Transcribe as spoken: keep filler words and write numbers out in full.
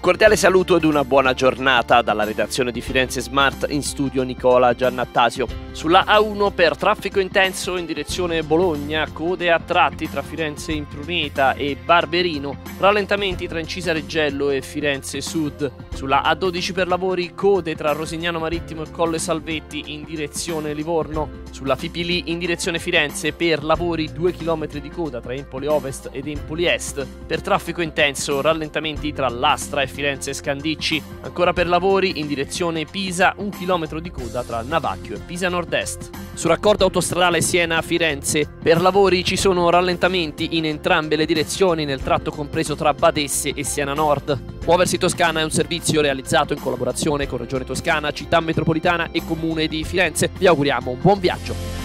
cordiale saluto ed una buona giornata dalla redazione di Firenze Smart, in studio Nicola Giannattasio. Sulla A uno per traffico intenso in direzione Bologna, code a tratti tra Firenze Impruneta e Barberino, rallentamenti tra Incisa Reggello e Firenze Sud. Sulla A dodici per lavori, code tra Rosignano Marittimo e Colle Salvetti in direzione Livorno. Sulla Fipili in direzione Firenze per lavori due chilometri di coda tra Empoli Ovest ed Empoli Est. Per traffico intenso, rallentamenti tra Lastra e Firenze Scandicci. Ancora per lavori in direzione Pisa, un chilometro di coda tra Navacchio e Pisa Nord-Est. Su raccordo autostradale Siena-Firenze, per lavori ci sono rallentamenti in entrambe le direzioni nel tratto compreso tra Badesse e Siena Nord. Muoversi Toscana è un servizio realizzato in collaborazione con Regione Toscana, Città Metropolitana e Comune di Firenze. Vi auguriamo un buon viaggio.